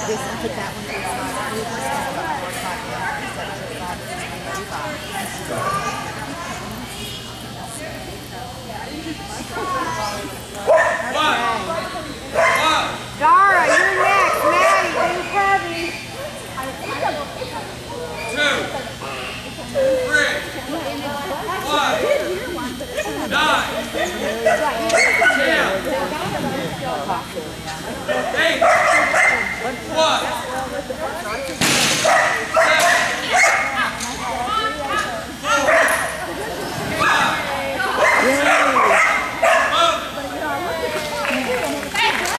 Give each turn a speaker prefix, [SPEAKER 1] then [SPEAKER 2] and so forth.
[SPEAKER 1] this and put that one to the Dara, you're next. Maddie, do Kirby.
[SPEAKER 2] 2, 3, 5, 9, 10, 8, 1.